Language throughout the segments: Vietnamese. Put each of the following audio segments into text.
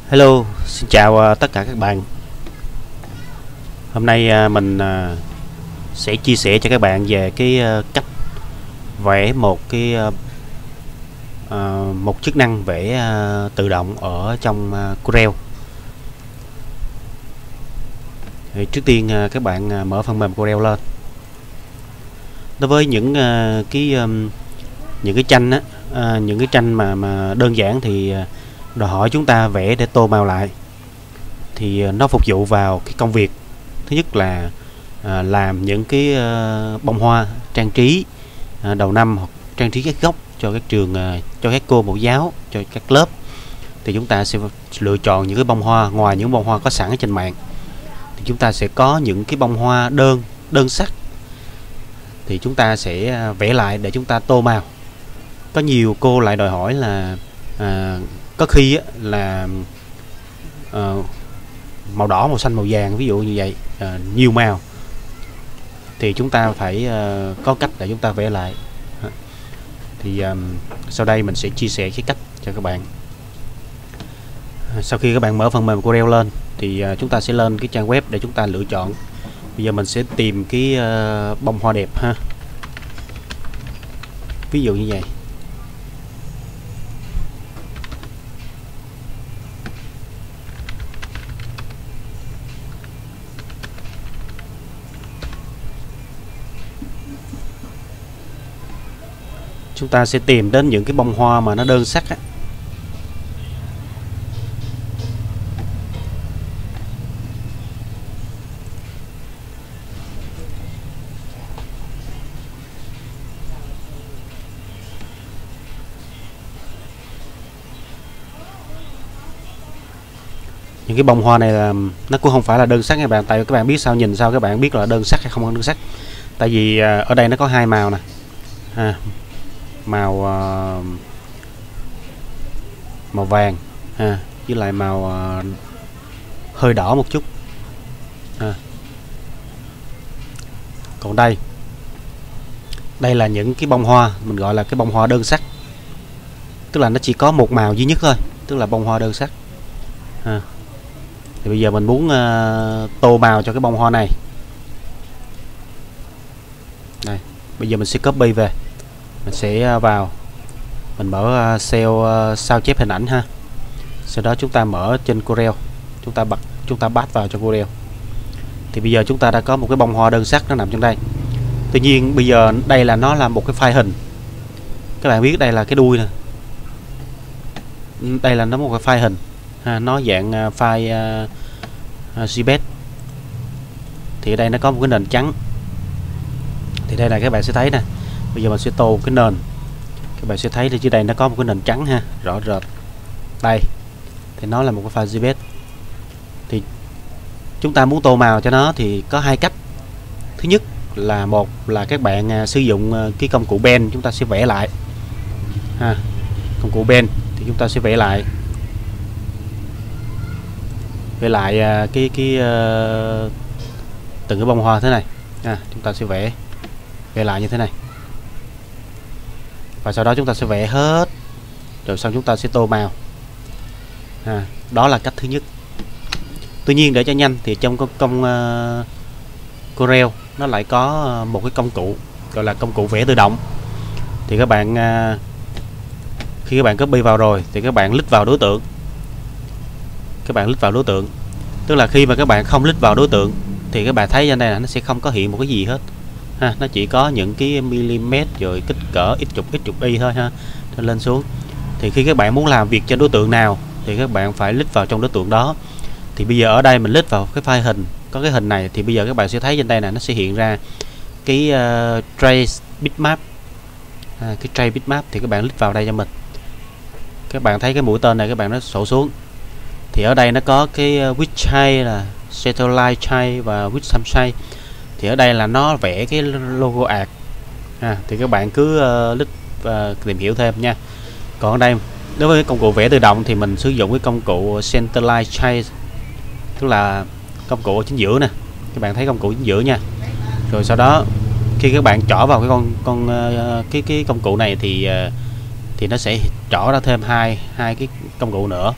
Hello, xin chào tất cả các bạn. Hôm nay mình sẽ chia sẻ cho các bạn về cái cách vẽ một chức năng vẽ tự động ở trong Corel. Thì trước tiên các bạn mở phần mềm Corel lên. Đối với những cái tranh á, những cái tranh mà đơn giản thì đòi hỏi chúng ta vẽ để tô màu lại, thì nó phục vụ vào cái công việc thứ nhất là làm những cái bông hoa trang trí đầu năm, hoặc trang trí các góc cho các trường, cho các cô mẫu giáo, cho các lớp. Thì chúng ta sẽ lựa chọn những cái bông hoa ngoài những bông hoa có sẵn ở trên mạng. Thì chúng ta sẽ có những cái bông hoa đơn sắc, thì chúng ta sẽ vẽ lại để chúng ta tô màu. Có nhiều cô lại đòi hỏi là có khi là màu đỏ, màu xanh, màu vàng, ví dụ như vậy, nhiều màu, thì chúng ta phải có cách để chúng ta vẽ lại. Thì sau đây mình sẽ chia sẻ cái cách cho các bạn. Sau khi các bạn mở phần mềm Corel lên thì chúng ta sẽ lên cái trang web để chúng ta lựa chọn. Bây giờ mình sẽ tìm cái bông hoa đẹp ha, ví dụ như vậy. Chúng ta sẽ tìm đến những cái bông hoa mà nó đơn sắc á. Những cái bông hoa này là nó cũng không phải là đơn sắc các bạn. Tại các bạn biết sao, nhìn sao các bạn biết là đơn sắc hay không đơn sắc. Tại vì ở đây nó có hai màu nè, màu vàng với lại màu hơi đỏ một chút. Còn đây là những cái bông hoa mình gọi là cái bông hoa đơn sắc, tức là nó chỉ có một màu duy nhất thôi, tức là bông hoa đơn sắc. Thì bây giờ mình muốn tô màu cho cái bông hoa này. Đây, bây giờ mình sẽ copy về, mình sẽ vào, mình mở cell sao chép hình ảnh ha. Sau đó chúng ta mở trên Corel, chúng ta bắt vào cho Corel. Thì bây giờ chúng ta đã có một cái bông hoa đơn sắc nó nằm trong đây. Tuy nhiên bây giờ đây là nó là một cái file hình. Các bạn biết đây là cái đuôi nè, đây là nó một cái file hình nó dạng file JPEG. Thì ở đây nó có một cái nền trắng. Thì đây là các bạn sẽ thấy nè. Bây giờ mình sẽ tô cái nền. Các bạn sẽ thấy dưới đây nó có một cái nền trắng ha, rõ rệt. Đây thì nó là một cái file JPEG. Thì chúng ta muốn tô màu cho nó thì có hai cách. Thứ nhất là một là các bạn sử dụng cái công cụ pen, chúng ta sẽ vẽ lại công cụ pen thì chúng ta sẽ vẽ lại từng cái bông hoa thế này. Chúng ta sẽ vẽ lại như thế này, và sau đó chúng ta sẽ vẽ hết, rồi xong chúng ta sẽ tô màu. Đó là cách thứ nhất. Tuy nhiên để cho nhanh thì trong công Corel nó lại có một cái công cụ gọi là công cụ vẽ tự động. Thì các bạn khi các bạn copy vào rồi thì các bạn click vào đối tượng. Tức là khi mà các bạn không click vào đối tượng thì các bạn thấy trên đây là nó sẽ không có hiện một cái gì hết nó chỉ có những cái mm rồi kích cỡ x trục y thôi lên xuống. Thì khi các bạn muốn làm việc cho đối tượng nào thì các bạn phải click vào trong đối tượng đó. Thì bây giờ ở đây mình click vào cái file hình, có cái hình này, thì bây giờ các bạn sẽ thấy trên đây là nó sẽ hiện ra cái trace bitmap. Cái trace bitmap thì các bạn click vào đây cho mình. Các bạn thấy cái mũi tên này, các bạn nó sổ xuống. Thì ở đây nó có cái width shape là satellite shape và width sum shape. Thì ở đây là nó vẽ cái logo art. Thì các bạn cứ click và tìm hiểu thêm nha. Còn ở đây đối với công cụ vẽ tự động thì mình sử dụng cái công cụ Centerline Shape, tức là công cụ ở chính giữa nè. Các bạn thấy công cụ chính giữa nha. Rồi sau đó khi các bạn trỏ vào cái công cụ này thì nó sẽ trỏ ra thêm hai cái công cụ nữa.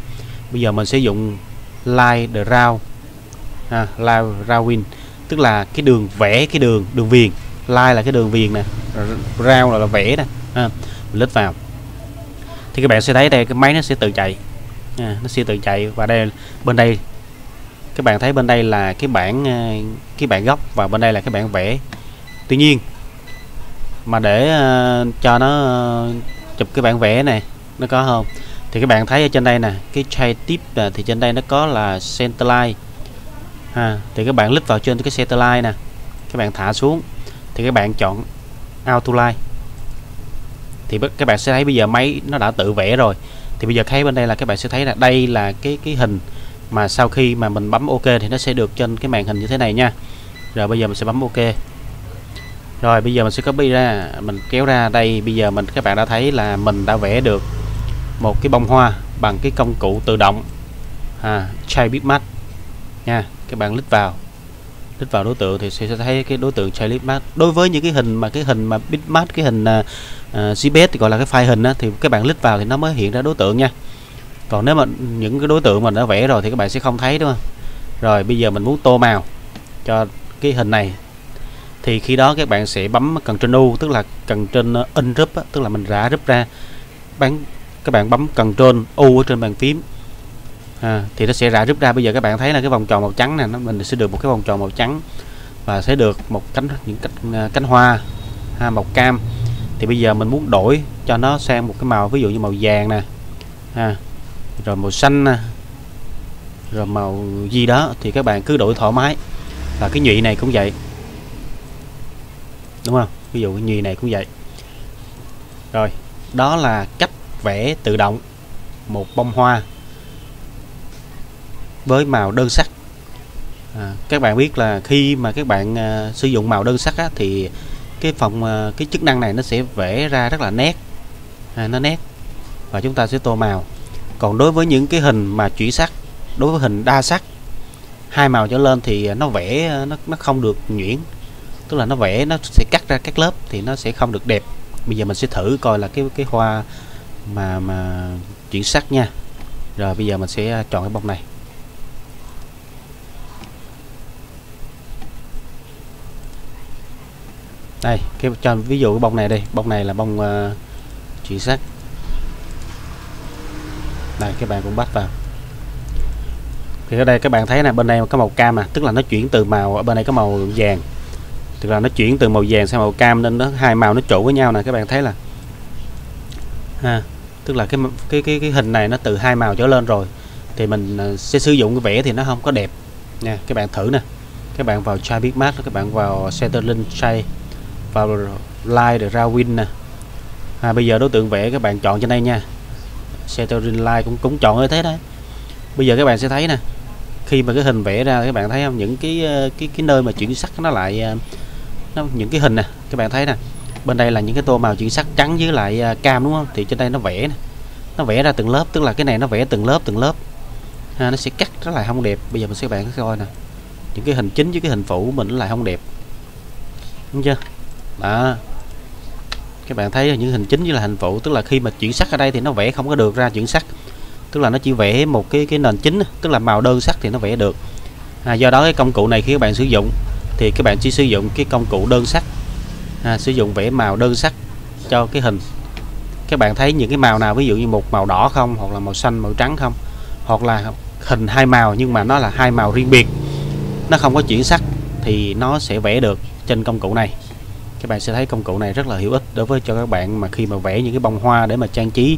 Bây giờ mình sử dụng line draw, line drawing, tức là cái đường vẽ, cái đường viền. Line là cái đường viền nè, draw là vẽ nè. Mình lít vào thì các bạn sẽ thấy đây cái máy nó sẽ tự chạy, nó sẽ tự chạy. Và đây, bên đây các bạn thấy bên đây là cái bản gốc và bên đây là cái bản vẽ. Tuy nhiên mà để cho nó chụp cái bản vẽ này nó có không, thì các bạn thấy ở trên đây nè, cái tray tip thì trên đây nó có là centerline, thì các bạn click vào trên cái centerline nè, các bạn thả xuống thì các bạn chọn autoline, thì các bạn sẽ thấy bây giờ máy nó đã tự vẽ rồi. Thì bây giờ thấy bên đây là các bạn sẽ thấy là đây là cái hình mà sau khi mà mình bấm OK thì nó sẽ được trên cái màn hình như thế này nha. Rồi bây giờ mình sẽ bấm OK. Rồi bây giờ mình sẽ copy ra, mình kéo ra đây. Bây giờ các bạn đã thấy là mình đã vẽ được một cái bông hoa bằng cái công cụ tự động Chai Bitmap nha. Các bạn click vào đối tượng thì sẽ thấy cái đối tượng Chai Bitmap. Đối với những cái hình mà Bitmap, cái hình JPEG thì gọi là cái file hình á, thì các bạn click vào thì nó mới hiện ra đối tượng nha. Còn nếu mà những cái đối tượng mình đã vẽ rồi thì các bạn sẽ không thấy, đúng không? Rồi bây giờ mình muốn tô màu cho cái hình này thì khi đó các bạn sẽ bấm Ctrl U, tức là Ctrl in group á, tức là mình rã group ra. Các bạn bấm Ctrl U ở trên bàn phím thì nó sẽ rã group ra. Bây giờ các bạn thấy là cái vòng tròn màu trắng này, mình sẽ được một cái vòng tròn màu trắng và sẽ được một cánh hoa màu cam. Thì bây giờ mình muốn đổi cho nó sang một cái màu, ví dụ như màu vàng nè, rồi màu xanh nè, rồi màu gì đó thì các bạn cứ đổi thoải mái. Và cái nhụy này cũng vậy, đúng không? Ví dụ cái nhụy này cũng vậy. Rồi đó là cách vẽ tự động một bông hoa với màu đơn sắc. Các bạn biết là khi mà các bạn sử dụng màu đơn sắc á, thì cái chức năng này nó sẽ vẽ ra rất là nét, nó nét và chúng ta sẽ tô màu. Còn đối với những cái hình mà chuyển sắc, đối với hình đa sắc 2 màu trở lên thì nó vẽ nó không được nhuyễn, tức là nó vẽ nó sẽ cắt ra các lớp thì nó sẽ không được đẹp. Bây giờ mình sẽ thử coi là cái hoa mà chuyển sắc nha. Rồi bây giờ mình sẽ chọn cái bông này. Đây, cho ví dụ cái bông này đây, bông này là bông chuyển sắc. Đây, các bạn cũng bắt vào. Thì ở đây các bạn thấy là bên đây có màu cam tức là nó chuyển từ màu, ở bên đây có màu vàng, tức là nó chuyển từ màu vàng sang màu cam, nên nó 2 màu nó trộn với nhau nè. Các bạn thấy là tức là cái hình này nó từ 2 màu trở lên rồi thì mình sẽ sử dụng cái vẽ thì nó không có đẹp nha. Các bạn thử nè, các bạn vào Chai Bitmap, các bạn vào Centerline Chai, vào Line drawing nè. Bây giờ đối tượng vẽ các bạn chọn trên đây nha, Centerline Line cũng chọn như thế đấy. Bây giờ các bạn sẽ thấy nè, khi mà cái hình vẽ ra các bạn thấy không, những cái nơi mà chuyển sắc nó lại những cái hình nè, các bạn thấy nè, bên đây là những cái tô màu chuyển sắc trắng với lại cam, đúng không? Thì trên đây nó vẽ nè, nó vẽ ra từng lớp, tức là cái này nó vẽ từng lớp nó sẽ cắt rất là không đẹp. Bây giờ mình sẽ bạn coi nè, những cái hình chính với cái hình phụ của mình nó lại không đẹp, đúng chưa? Đó, các bạn thấy những hình chính với là hình phụ, tức là khi mà chuyển sắc ở đây thì nó vẽ không có được ra chuyển sắc, tức là nó chỉ vẽ một cái nền chính, tức là màu đơn sắc thì nó vẽ được. Do đó cái công cụ này khi các bạn sử dụng thì các bạn chỉ sử dụng cái công cụ đơn sắc, sử dụng vẽ màu đơn sắc cho cái hình. Các bạn thấy những cái màu nào, ví dụ như một màu đỏ không, hoặc là màu xanh, màu trắng không, hoặc là hình 2 màu nhưng mà nó là 2 màu riêng biệt, nó không có chuyển sắc thì nó sẽ vẽ được trên công cụ này. Các bạn sẽ thấy công cụ này rất là hữu ích đối với cho các bạn mà khi mà vẽ những cái bông hoa để mà trang trí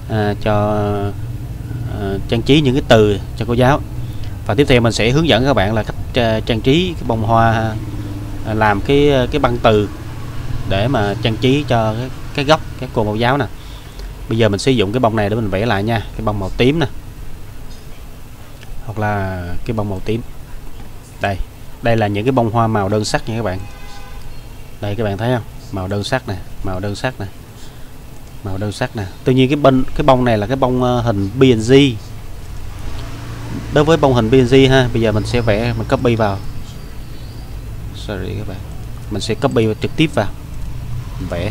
trang trí những cái từ cho cô giáo. Và tiếp theo mình sẽ hướng dẫn các bạn là cách trang trí cái bông hoa, làm cái băng từ để mà trang trí cho cái góc các cô mẫu giáo nè. Bây giờ mình sử dụng cái bông này để mình vẽ lại nha, cái bông màu tím nè, hoặc là cái bông màu tím. Đây là những cái bông hoa màu đơn sắc nha các bạn. Đây các bạn thấy không, màu đơn sắc nè, màu đơn sắc nè, màu đơn sắc nè. Tuy nhiên cái bông này là cái bông hình PNG. Đối với bông hình PNG ha, bây giờ mình sẽ vẽ, mình copy vào. Sorry các bạn, mình sẽ copy trực tiếp vào, mình vẽ.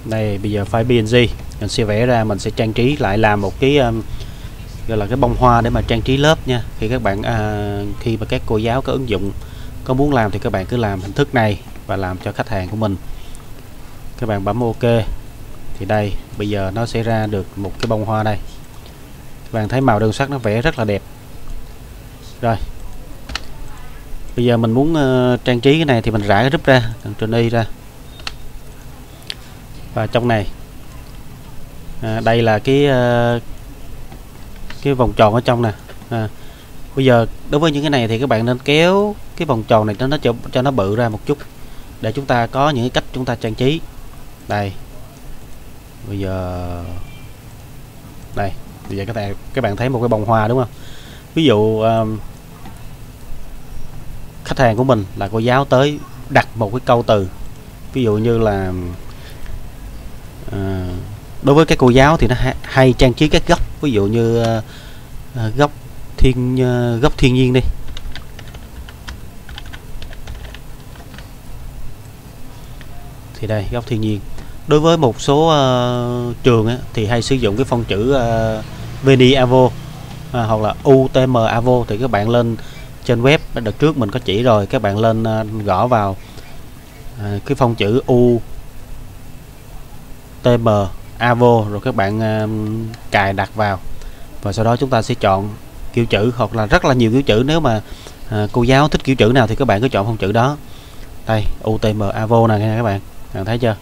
Đây bây giờ file PNG mình sẽ vẽ ra, mình sẽ trang trí lại, làm một cái gọi là cái bông hoa để mà trang trí lớp nha. Khi các bạn khi mà các cô giáo có ứng dụng có muốn làm thì các bạn cứ làm hình thức này và làm cho khách hàng của mình. Các bạn bấm OK thì đây bây giờ nó sẽ ra được một cái bông hoa đây. Các bạn thấy màu đơn sắc nó vẽ rất là đẹp. Rồi bây giờ mình muốn trang trí cái này thì mình rã cái group ra, Ctrl Y ra, và trong này đây là cái vòng tròn ở trong nè. Bây giờ đối với những cái này thì các bạn nên kéo cái vòng tròn này cho nó bự ra một chút để chúng ta có những cái cách chúng ta trang trí. Đây bây giờ đây bây giờ các bạn thấy một cái bông hoa đúng không? Ví dụ khách hàng của mình là cô giáo tới đặt một cái câu từ, ví dụ như là đối với các cô giáo thì nó hay trang trí các góc, ví dụ như góc thiên nhiên đi. Thì đây góc thiên nhiên. Đối với một số trường thì hay sử dụng cái phông chữ Veni Avo hoặc là UTM Avo, thì các bạn lên trên web đợt trước mình có chỉ rồi, các bạn lên gõ vào cái phông chữ UTM Avo rồi các bạn cài đặt vào, và sau đó chúng ta sẽ chọn kiểu chữ hoặc là rất là nhiều kiểu chữ. Nếu mà cô giáo thích kiểu chữ nào thì các bạn cứ chọn phông chữ đó. Đây UTM Avo nè các bạn thấy chưa?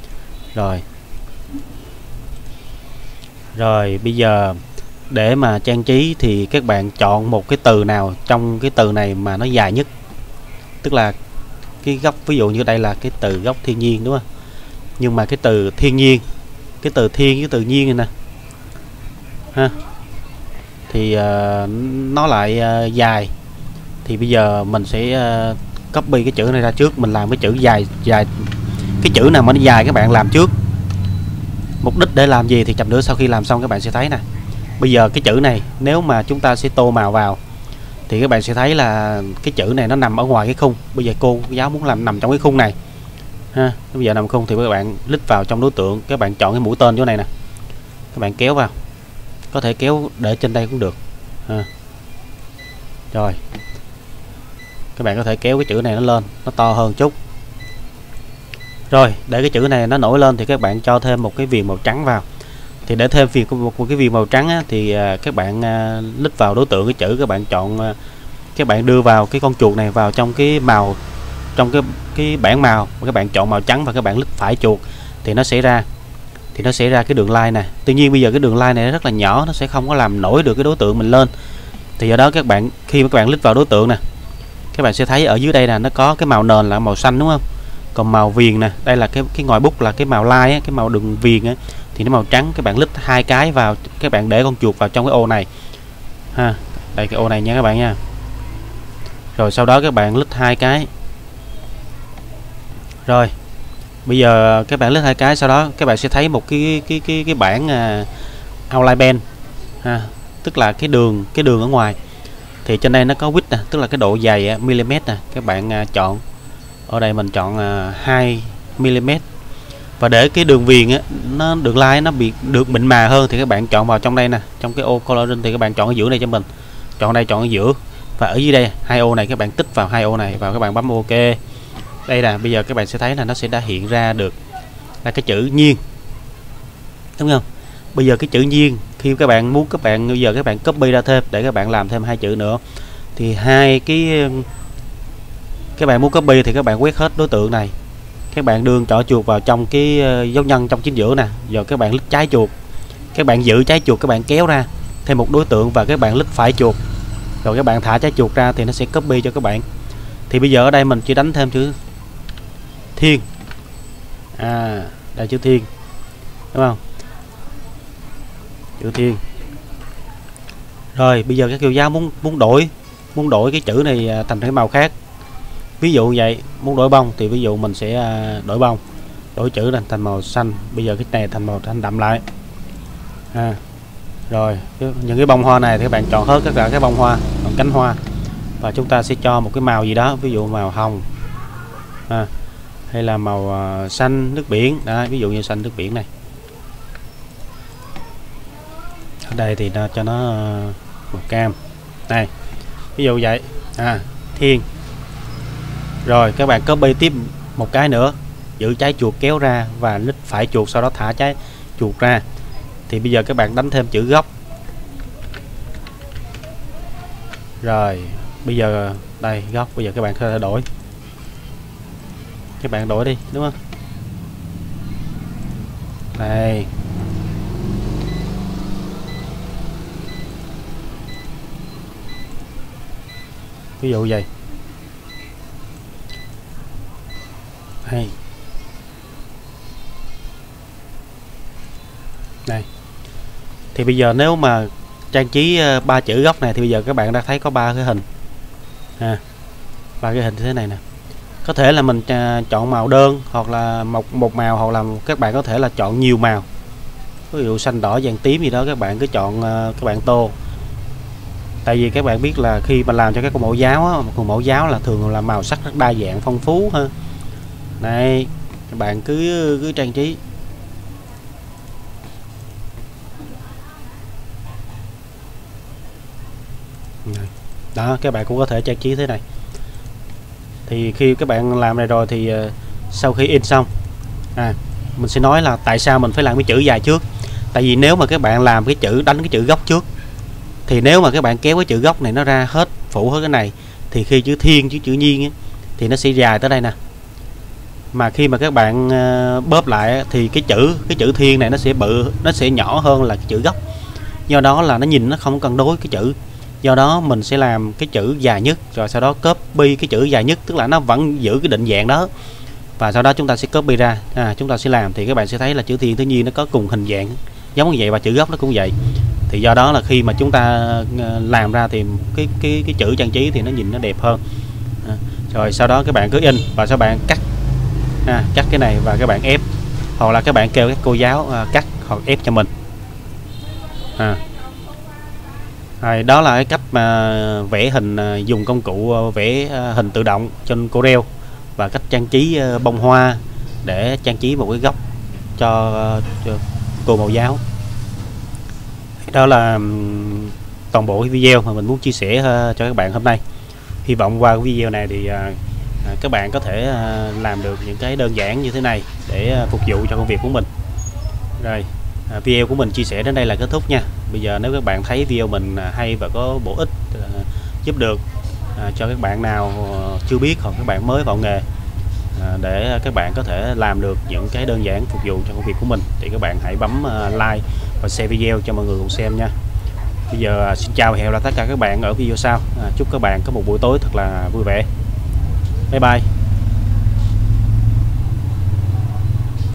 Rồi bây giờ để mà trang trí thì các bạn chọn một cái từ nào trong cái từ này mà nó dài nhất, tức là cái góc, ví dụ như đây là cái từ góc thiên nhiên đúng không? Nhưng mà cái từ thiên nhiên, cái từ thiên với từ nhiên này nè ha, thì nó lại dài. Thì bây giờ mình sẽ copy cái chữ này ra trước, mình làm cái chữ dài. Cái chữ nào mà nó dài các bạn làm trước. Mục đích để làm gì thì chậm nữa sau khi làm xong các bạn sẽ thấy nè. Bây giờ cái chữ này nếu mà chúng ta sẽ tô màu vào thì các bạn sẽ thấy là cái chữ này nó nằm ở ngoài cái khung. Bây giờ cô giáo muốn làm nằm trong cái khung này ha. Bây giờ nằm khung thì các bạn click vào trong đối tượng, các bạn chọn cái mũi tên chỗ này nè, các bạn kéo vào, có thể kéo để trên đây cũng được ha. Rồi các bạn có thể kéo cái chữ này nó lên, nó to hơn chút. Rồi để cái chữ này nó nổi lên thì các bạn cho thêm một cái viền màu trắng vào. Thì để thêm một cái viền màu trắng thì các bạn click vào đối tượng cái chữ, các bạn chọn, các bạn đưa vào cái con chuột này vào trong cái màu, trong cái bảng màu, các bạn chọn màu trắng và các bạn click phải chuột thì nó sẽ ra, cái đường line này. Tuy nhiên bây giờ cái đường line này nó rất là nhỏ, nó sẽ không có làm nổi được cái đối tượng mình lên. Thì do đó các bạn khi mà các bạn click vào đối tượng nè, các bạn sẽ thấy ở dưới đây là nó có cái màu nền là màu xanh đúng không? Còn màu viền nè, đây là cái ngòi bút là cái màu line cái màu đường viền thì nó màu trắng. Các bạn click hai cái vào, các bạn để con chuột vào trong cái ô này ha, đây cái ô này nha các bạn nha. Rồi sau đó các bạn click hai cái. Rồi bây giờ các bạn click hai cái, sau đó các bạn sẽ thấy một cái bảng outline pen ha, tức là cái đường ở ngoài. Thì trên đây nó có width nè, tức là cái độ dày mm nè, các bạn chọn ở đây mình chọn 2 mm. Và để cái đường viền đường line nó được mịn mà hơn thì các bạn chọn vào trong đây nè, trong cái ô coloring thì các bạn chọn ở giữa này cho mình, chọn đây, chọn ở giữa, và ở dưới đây hai ô này các bạn tích vào hai ô này vào, các bạn bấm OK. Đây là bây giờ các bạn sẽ thấy là nó sẽ đã hiện ra được là cái chữ nhiên đúng không? Bây giờ cái chữ nhiên khi các bạn muốn, bây giờ các bạn copy ra thêm để các bạn làm thêm hai chữ nữa. Thì hai cái các bạn muốn copy thì các bạn quét hết đối tượng này, các bạn đưa trỏ chuột vào trong cái dấu nhân trong chính giữa nè, giờ các bạn click trái chuột, các bạn giữ trái chuột, các bạn kéo ra thêm một đối tượng và các bạn click phải chuột, rồi các bạn thả trái chuột ra thì nó sẽ copy cho các bạn. Thì bây giờ ở đây mình chỉ đánh thêm chữ thiên, đây chữ thiên đúng không? Chữ thiên. Rồi bây giờ các cô giáo muốn đổi cái chữ này thành cái màu khác, ví dụ vậy, muốn đổi bông thì ví dụ mình sẽ đổi bông, đổi chữ này thành màu xanh, bây giờ cái này thành màu xanh đậm lại rồi những cái bông hoa này thì các bạn chọn hết tất cả các bông hoa, bằng cánh hoa, và chúng ta sẽ cho một cái màu gì đó, ví dụ màu hồng hay là màu xanh nước biển đó, ví dụ như xanh nước biển này. Ở đây thì cho nó màu cam này, ví dụ vậy. Thiên. Rồi các bạn copy tiếp một cái nữa, giữ trái chuột kéo ra và nít phải chuột, sau đó thả trái chuột ra. Thì bây giờ các bạn đánh thêm chữ góc. Rồi bây giờ đây góc, bây giờ các bạn có thể đổi. Các bạn đổi đi, đúng không? Đây. Ví dụ vậy. Đây. Đây. Thì bây giờ nếu mà trang trí 3 chữ góc này thì bây giờ các bạn đã thấy có 3 cái hình. 3 cái hình như thế này nè. Có thể là mình chọn màu đơn, hoặc là một màu, hoặc là các bạn có thể là chọn nhiều màu. Ví dụ xanh đỏ vàng tím gì đó, các bạn cứ chọn, các bạn tô. Tại vì các bạn biết là khi mà làm cho các con mẫu giáo á, một con mẫu giáo là thường là màu sắc rất đa dạng phong phú ha. Này, các bạn cứ trang trí. Đó, các bạn cũng có thể trang trí thế này. Thì khi các bạn làm này rồi thì sau khi in xong, mình sẽ nói là tại sao mình phải làm cái chữ dài trước. Tại vì nếu mà các bạn làm cái chữ, đánh cái chữ góc trước, thì nếu mà các bạn kéo cái chữ góc này nó ra hết, phủ hết cái này, thì khi chữ thiên chữ nhiên ấy, thì nó sẽ dài tới đây nè. Mà khi mà các bạn bóp lại thì cái chữ thiên này nó sẽ bự, nó sẽ nhỏ hơn là cái chữ góc. Do đó là nó nhìn nó không cân đối cái chữ. Do đó mình sẽ làm cái chữ dài nhất, rồi sau đó copy cái chữ dài nhất, tức là nó vẫn giữ cái định dạng đó. Và sau đó chúng ta sẽ copy ra, chúng ta sẽ làm, thì các bạn sẽ thấy là chữ thiên tự nhiên nó có cùng hình dạng giống như vậy, và chữ gốc nó cũng vậy. Thì do đó là khi mà chúng ta làm ra thì cái chữ trang trí thì nó nhìn nó đẹp hơn. Rồi sau đó các bạn cứ in và sau bạn cắt, cắt cái này và các bạn ép, hoặc là các bạn kêu các cô giáo cắt hoặc ép cho mình. Đó là cái cách mà vẽ hình, dùng công cụ vẽ hình tự động trên Corel, và cách trang trí bông hoa để trang trí một cái góc cho cô mẫu giáo. Đó là toàn bộ cái video mà mình muốn chia sẻ cho các bạn hôm nay. Hy vọng qua cái video này thì các bạn có thể làm được những cái đơn giản như thế này để phục vụ cho công việc của mình. Rồi video của mình chia sẻ đến đây là kết thúc nha. Bây giờ nếu các bạn thấy video mình hay và có bổ ích, giúp được cho các bạn nào chưa biết hoặc các bạn mới vào nghề, để các bạn có thể làm được những cái đơn giản phục vụ cho công việc của mình, thì các bạn hãy bấm like và share video cho mọi người cùng xem nha. Bây giờ xin chào và hẹn gặp lại tất cả các bạn ở video sau. Chúc các bạn có một buổi tối thật là vui vẻ. Bye bye.